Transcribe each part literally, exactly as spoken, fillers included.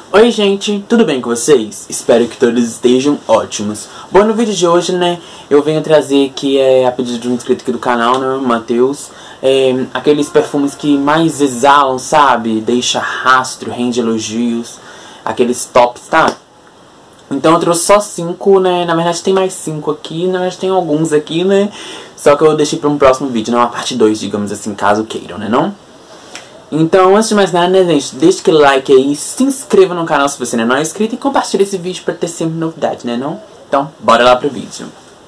Oi gente, tudo bem com vocês? Espero que todos estejam ótimos. Bom, no vídeo de hoje, né, eu venho trazer aqui, é, a pedido de um inscrito aqui do canal, né, Matheus, é, aqueles perfumes que mais exalam, sabe? Deixa rastro, rende elogios, aqueles tops, tá? Então eu trouxe só cinco, né, na verdade tem mais cinco aqui, na verdade tem alguns aqui, né, só que eu deixei para um próximo vídeo, não, a parte dois, digamos assim, caso queiram, né, não? Então, antes de mais nada, né, gente, deixa aquele like aí, se inscreva no canal se você ainda não é inscrito e compartilhe esse vídeo pra ter sempre novidade, né, não? Então, bora lá pro vídeo.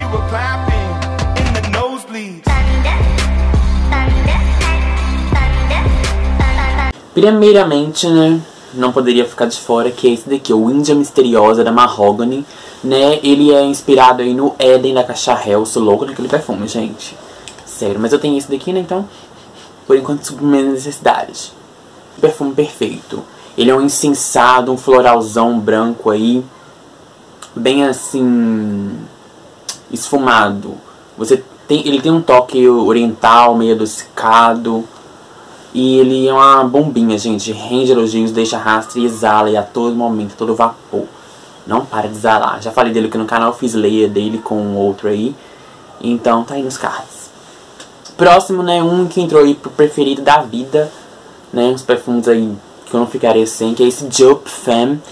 Primeiramente, né, não poderia ficar de fora que é esse daqui, o Índia Misteriosa da Mahogany, né, ele é inspirado aí no Eden da Caixa Hell, sou louco naquele perfume, gente. Sério, mas eu tenho esse daqui, né, então... Por enquanto, supre minhas necessidades. Perfume perfeito. Ele é um incensado, um floralzão branco aí. Bem assim... esfumado. Você tem, ele tem um toque oriental, meio adocicado. E ele é uma bombinha, gente. Rende elogios, deixa rastro e exala. E a todo momento, a todo vapor. Não para de exalar. Já falei dele aqui no canal, fiz layer dele com outro aí. Então, tá aí nos cards. Próximo, né, um que entrou aí pro preferido da vida, né, uns perfumes aí que eu não ficaria sem, que é esse Job Femme.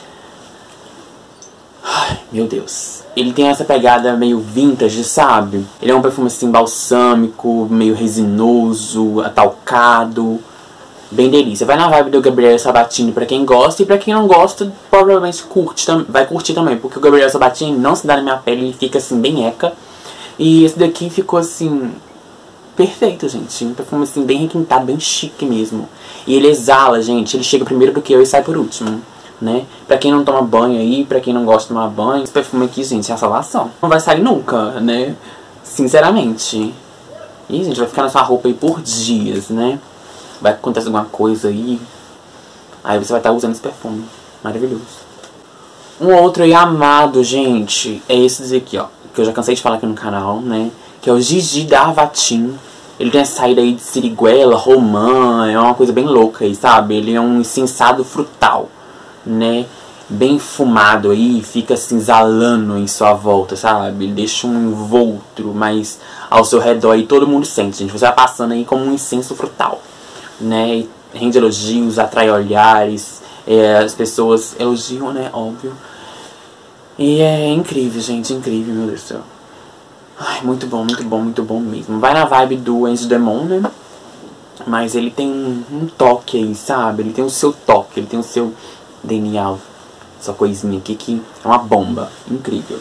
Ai, meu Deus. Ele tem essa pegada meio vintage, sabe? Ele é um perfume assim balsâmico, meio resinoso, atalcado, bem delícia. Vai na vibe do Gabriele Sabatini pra quem gosta, e pra quem não gosta, provavelmente curte, vai curtir também, porque o Gabriele Sabatini não se dá na minha pele, ele fica assim bem eca. E esse daqui ficou assim... perfeito, gente. Um perfume assim, bem requintado, bem chique mesmo. E ele exala, gente. Ele chega primeiro do que eu e sai por último, né? Pra quem não toma banho aí, pra quem não gosta de tomar banho, esse perfume aqui, gente, é a salvação. Não vai sair nunca, né? Sinceramente. E, gente, vai ficar na sua roupa aí por dias, né? Vai acontecer alguma coisa aí. Aí você vai estar usando esse perfume. Maravilhoso. Um outro aí amado, gente, é esse aqui, ó. Que eu já cansei de falar aqui no canal, né? Que é o Gigi da Arvatim. Ele tem essa saída aí de siriguela, romã, é uma coisa bem louca aí, sabe? Ele é um incensado frutal, né? Bem fumado aí, fica assim exalando em sua volta, sabe? Ele deixa um envoltro, mas ao seu redor aí todo mundo sente, gente. Você vai passando aí como um incenso frutal, né? E rende elogios, atrai olhares, é, as pessoas elogiam, né? Óbvio. E é incrível, gente, incrível, meu Deus do céu. Ai, muito bom, muito bom, muito bom mesmo. Vai na vibe do Enzo Demon, né? Mas ele tem um, um toque aí, sabe? Ele tem o seu toque, ele tem o seu D N A. Essa coisinha aqui que é uma bomba. Incrível.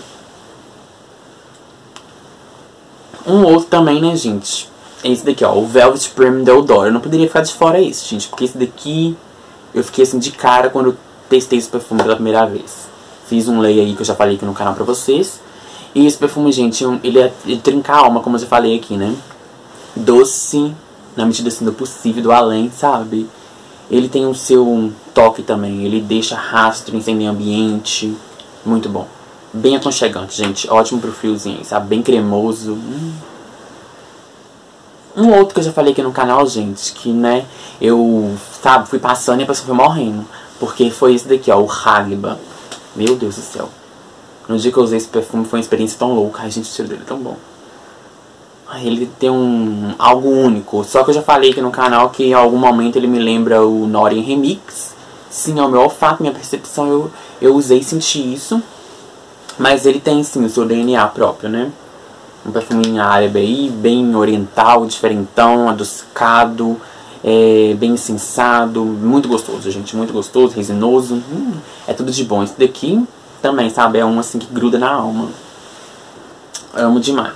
Um outro também, né, gente? É esse daqui, ó. O Velvet Prime Deodoro. Eu não poderia ficar de fora esse, gente. Porque esse daqui eu fiquei assim de cara quando eu testei esse perfume pela primeira vez. Fiz um lay aí que eu já falei aqui no canal pra vocês. E esse perfume, gente, ele é de trincar a alma, como eu já falei aqui, né? Doce, na medida assim do possível, do além, sabe? Ele tem o seu toque também, ele deixa rastro em meio ambiente. Muito bom. Bem aconchegante, gente. Ótimo pro friozinho, sabe? Bem cremoso. Hum. Um outro que eu já falei aqui no canal, gente, que, né, eu, sabe, fui passando e a pessoa foi morrendo. Porque foi esse daqui, ó, o Haliba. Meu Deus do céu. No dia que eu usei esse perfume foi uma experiência tão louca. Ai, gente, o cheiro dele é tão bom. Ai, ele tem um algo único. Só que eu já falei aqui no canal que em algum momento ele me lembra o Norin Remix. Sim, é o meu olfato, minha percepção, eu, eu usei e senti isso. Mas ele tem sim o seu D N A próprio, né? Um perfume árabe aí, bem oriental, diferentão, adocicado, é, bem insensado. Muito gostoso, gente, muito gostoso, resinoso. Hum, é tudo de bom. Esse daqui... também, sabe? É um assim que gruda na alma. Eu amo demais.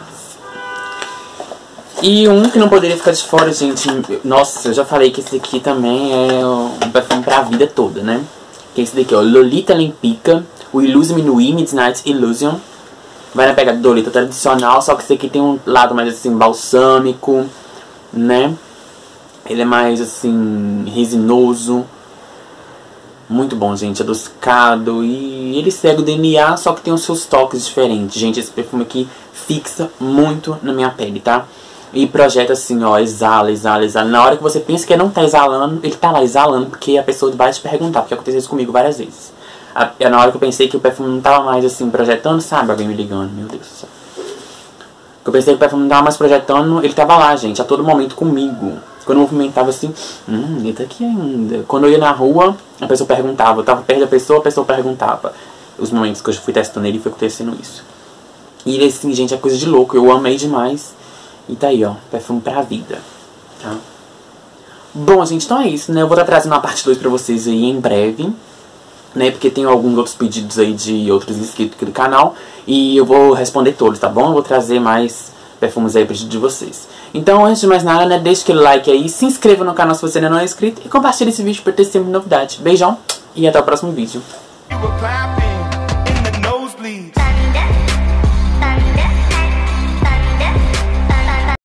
E um que não poderia ficar de fora, gente. Nossa, eu já falei que esse aqui também é um perfume pra vida toda, né? Que é esse daqui, ó. Lolita Lempica. O Illusion Nui Midnight Illusion. Vai na pegada do Lolita tradicional. Só que esse aqui tem um lado mais assim, balsâmico, né? Ele é mais assim, resinoso. Muito bom, gente, adocicado. E ele segue o D N A, só que tem os seus toques diferentes. Gente, esse perfume aqui fixa muito na minha pele, tá? E projeta assim, ó, exala, exala, exala. Na hora que você pensa que não tá exalando, ele tá lá exalando, porque a pessoa vai te perguntar, porque aconteceu isso comigo várias vezes. a, na hora que eu pensei que o perfume não tava mais assim projetando, sabe? Alguém me ligando, meu Deus do céu. Eu pensei que o perfume não tava mais projetando, ele tava lá, gente, a todo momento comigo. Quando eu movimentava assim, hum, ele tá aqui ainda. Quando eu ia na rua, a pessoa perguntava. Eu tava perto da pessoa, a pessoa perguntava. Os momentos que eu fui testando ele, foi acontecendo isso. E ele, assim, gente, é coisa de louco. Eu amei demais. E tá aí, ó, perfume pra vida, tá? Bom, gente, então é isso, né? Eu vou estar trazendo uma parte dois pra vocês aí em breve, né? Porque tem alguns outros pedidos aí de outros inscritos aqui do canal. E eu vou responder todos, tá bom? Eu vou trazer mais perfumes aí pra pedido de vocês. Então, antes de mais nada, né, deixa aquele like aí, se inscreva no canal se você ainda não é inscrito e compartilhe esse vídeo para ter sempre novidade. Beijão e até o próximo vídeo.